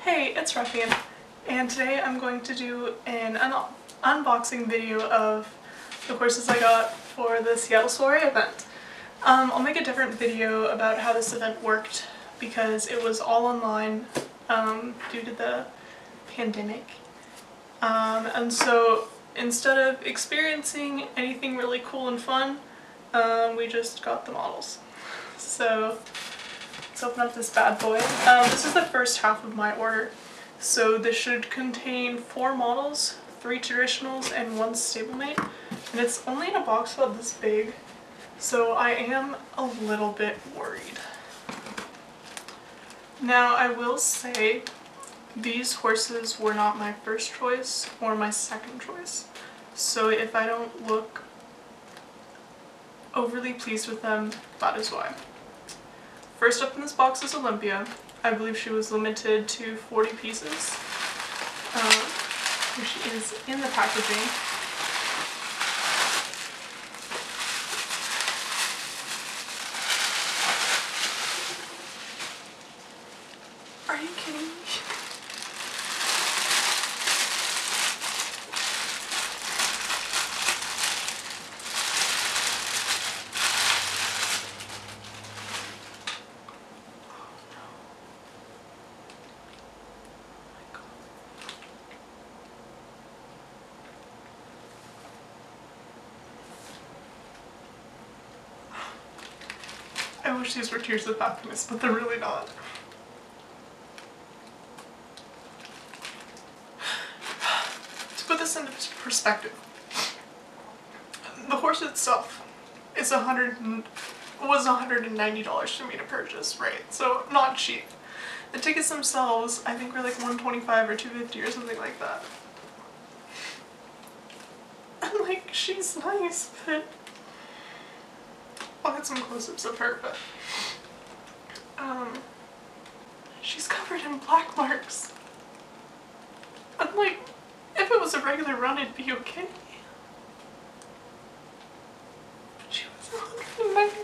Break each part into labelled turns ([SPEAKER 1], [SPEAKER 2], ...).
[SPEAKER 1] Hey, it's Ruffian, and today I'm going to do an unboxing video of the courses I got for the Seattle SOIREE event. I'll make a different video about how this event worked because it was all online due to the pandemic. And so instead of experiencing anything really cool and fun, we just got the models. So let's open up this bad boy. This is the first half of my order. So this should contain 4 models, 3 traditionals, and 1 stablemate. And it's only in a box about this big, so I am a little bit worried. Now I will say these horses were not my first choice or my second choice. So if I don't look overly pleased with them, that is why. First up in this box is Olympia. I believe she was limited to 40 pieces. Here she is in the packaging. Are you kidding me? I wish these were tears of happiness, but they're really not. To put this into perspective, the horse itself is was $190 for me to purchase, right? So not cheap. The tickets themselves, I think, were like $125 or $250 or something like that. And like, she's nice, but I'll get some close-ups of her, but she's covered in black marks. I'm like, if it was a regular run, it'd be okay. But she was $190.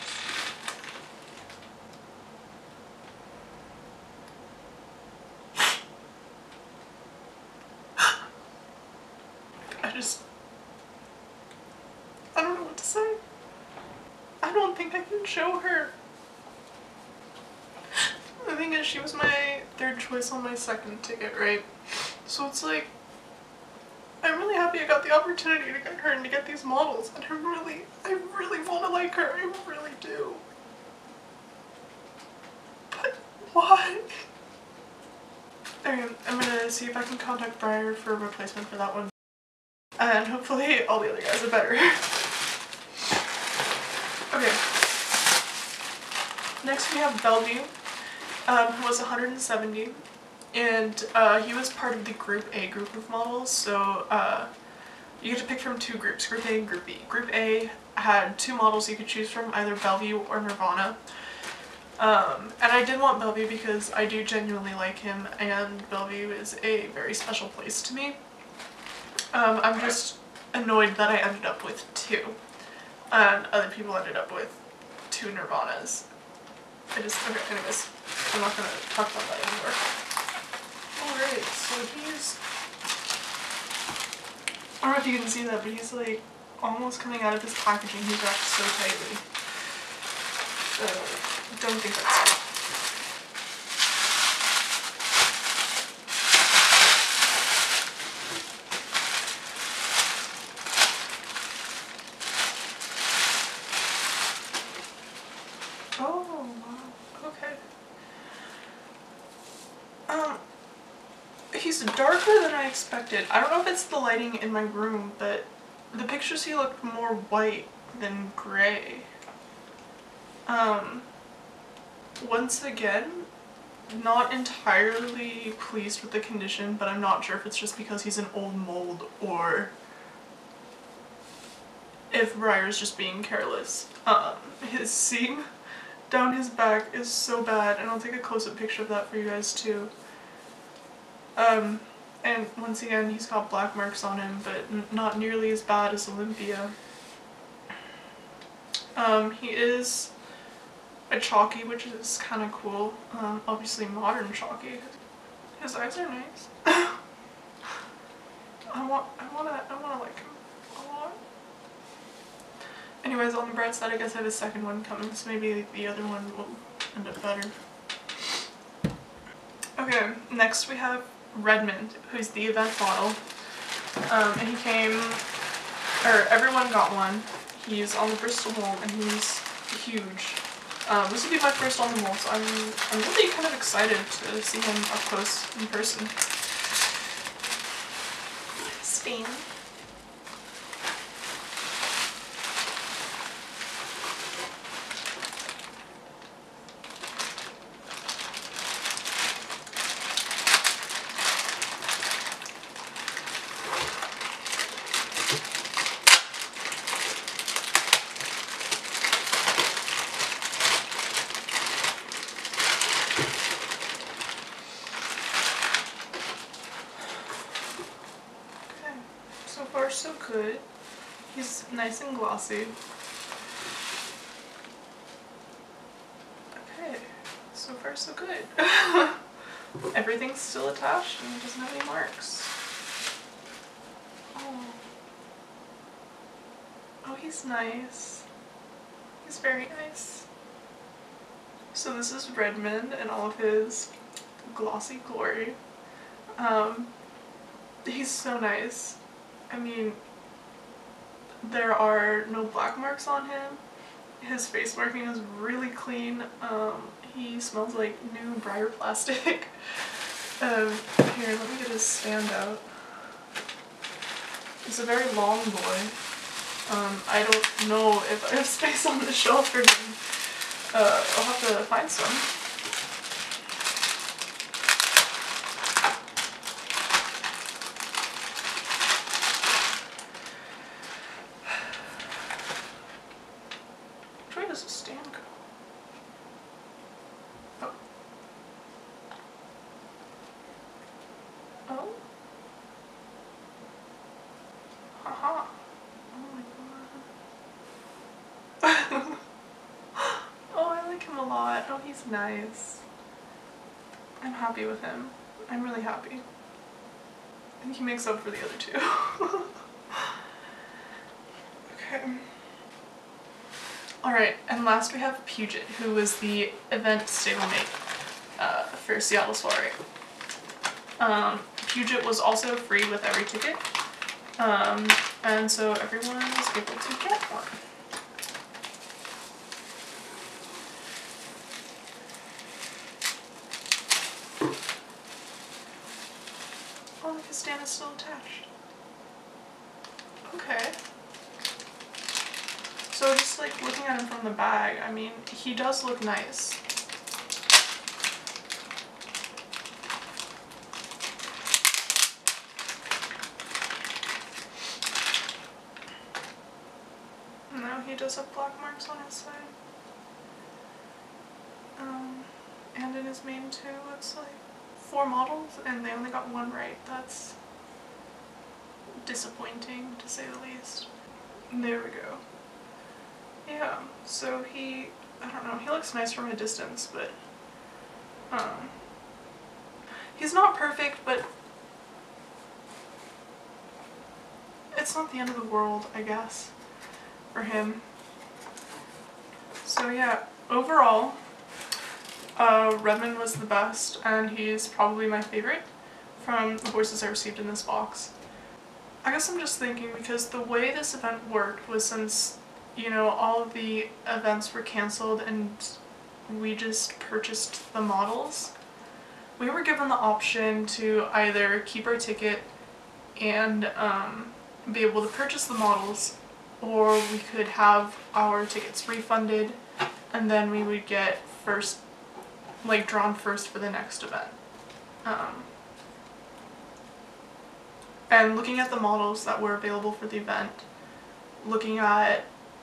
[SPEAKER 1] I don't know what to say. I don't think I can show her. The thing is, she was my third choice on my second ticket, right? So it's like, I'm really happy I got the opportunity to get her and to get these models, and I really want to like her, I really do. But why? Okay, I'm gonna see if I can contact Breyer for a replacement for that one. And hopefully all the other guys are better. Okay. Next we have Bellevue, who was 170, and he was part of the Group A group of models, so you get to pick from 2 groups, Group A and Group B. Group A had 2 models you could choose from, either Bellevue or Nirvana. And I did want Bellevue because I do genuinely like him, and Bellevue is a very special place to me. I'm just annoyed that I ended up with 2, and other people ended up with 2 Nirvanas. Okay, anyways, I'm not gonna talk about that anymore. Alright, so he's, I don't know if you can see that, but he's like almost coming out of this packaging. He's wrapped so tightly. So, don't think that's it. Oh, wow. Okay. He's darker than I expected. I don't know if it's the lighting in my room, but the pictures he looked more white than gray. Once again, not entirely pleased with the condition, but I'm not sure if it's just because he's an old mold or if Breyer's just being careless. His seam down his back is so bad, and I'll take a close-up picture of that for you guys too. And once again, he's got black marks on him, but not nearly as bad as Olympia. He is a chalky, which is kind of cool. Obviously modern chalky. His eyes are nice. I wanna like him a lot. Anyways, on the bright side, I guess I have a second one coming, so maybe the other one will end up better. Okay, next we have Redmond, who's the event model. And he came, or everyone got one. He's on the Bristol Mall and he's huge. This will be my first on the mall, so I'm really kind of excited to see him up close in person. Stain. So far so good. He's nice and glossy. Okay, so far so good. Everything's still attached and he doesn't have any marks. Oh, he's nice. He's very nice. So this is Redmond in all of his glossy glory. He's so nice. I mean, there are no black marks on him. His face marking is really clean. He smells like new Breyer plastic. Here, let me get his standout. He's a very long boy. I don't know if I have space on the shelf for him. I'll have to find some. Where does the stand go? Oh. Oh? Haha. Oh my god. Oh, I like him a lot. Oh, he's nice. I'm happy with him. I'm really happy. I think he makes up for the other two. Okay. Alright, and last we have Puget, who was the event stablemate for Seattle Soiree. Puget was also free with every ticket, and so everyone was able to get one. Oh, look, his stand is still attached. Okay. So just like looking at him from the bag, I mean, he does look nice. No, he does have black marks on his side. And in his main too, it's like 4 models and they only got 1 right. That's disappointing, to say the least. There we go. Yeah, so I don't know, he looks nice from a distance, but he's not perfect, but it's not the end of the world, I guess, for him. So yeah, overall, Redmond was the best, and he's probably my favorite from the horses I received in this box. I guess I'm just thinking, because the way this event worked was, since, you know, all of the events were cancelled and we just purchased the models, we were given the option to either keep our ticket and be able to purchase the models, or we could have our tickets refunded and then we would get drawn first for the next event. And looking at the models that were available for the event, looking at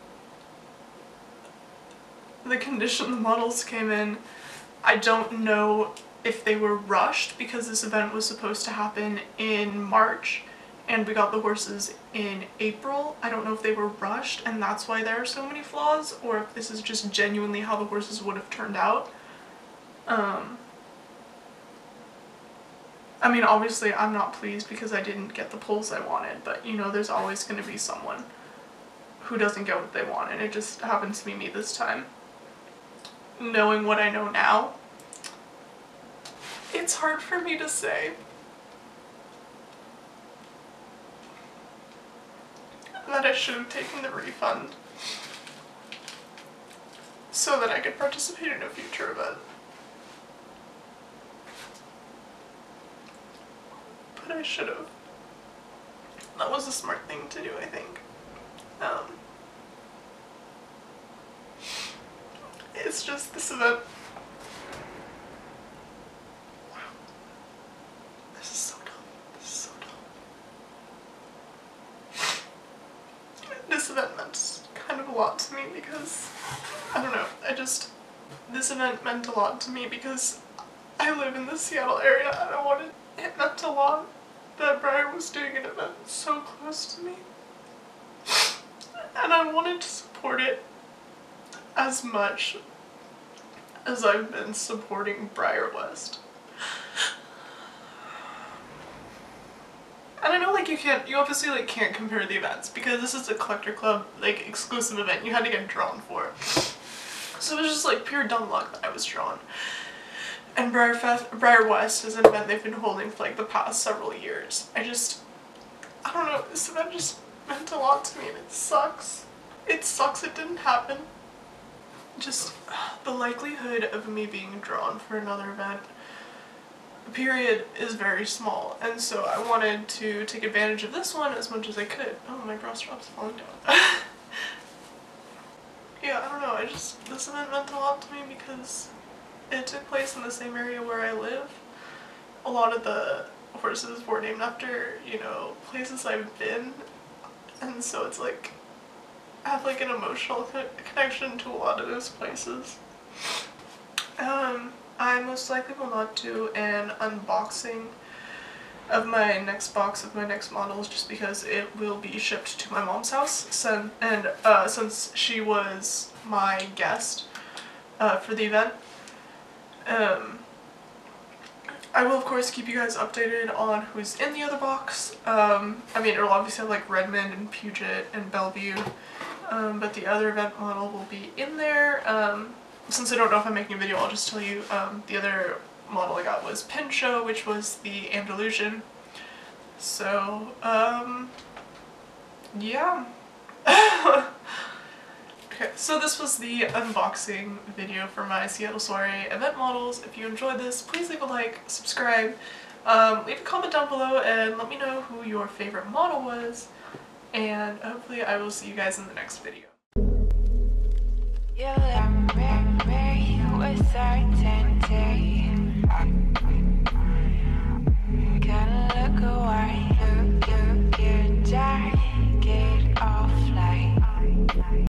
[SPEAKER 1] the condition the models came in, I don't know if they were rushed, because this event was supposed to happen in March and we got the horses in April. I don't know if they were rushed and that's why there are so many flaws, or if this is just genuinely how the horses would have turned out. I mean, obviously I'm not pleased because I didn't get the polls I wanted, but you know, there's always going to be someone who doesn't get what they want, and it just happens to be me this time. Knowing what I know now, it's hard for me to say that I should have taken the refund so that I could participate in a future event. But I should have. That was a smart thing to do, I think. It's just this event. Wow. This is so dumb. This is so dumb. This event meant kind of a lot to me because, I don't know, this event meant a lot to me because I live in the Seattle area and it meant a lot that Breyer was doing an event so close to me. And I wanted to support it as much as I've been supporting Breyer West. And I know, like, you obviously, like, can't compare the events because this is a collector club, like, exclusive event you had to get drawn for. So it was just, like, pure dumb luck that I was drawn. And Breyer West is an event they've been holding for, like, the past several years. I don't know, this event just meant a lot to me and it sucks. It sucks it didn't happen. Just the likelihood of me being drawn for another event, period, is very small, and so I wanted to take advantage of this one as much as I could. Oh, my bra strap's falling down. Yeah, I don't know, this event meant a lot to me because it took place in the same area where I live. A lot of the horses were named after, you know, places I've been, and so it's like I have like an emotional connection to a lot of those places. I most likely will not do an unboxing of my next box of my next models just because it will be shipped to my mom's house, since she was my guest for the event. I will of course keep you guys updated on who's in the other box. I mean, it'll obviously have like Redmond and Puget and Bellevue, but the other event model will be in there. Since I don't know if I'm making a video, I'll just tell you the other model I got was Pinchot, which was the Andalusian. So, yeah. Okay, so this was the unboxing video for my Seattle Soiree event models. If you enjoyed this, please leave a like, subscribe, leave a comment down below, and let me know who your favorite model was, and hopefully I will see you guys in the next video. You let me with certainty.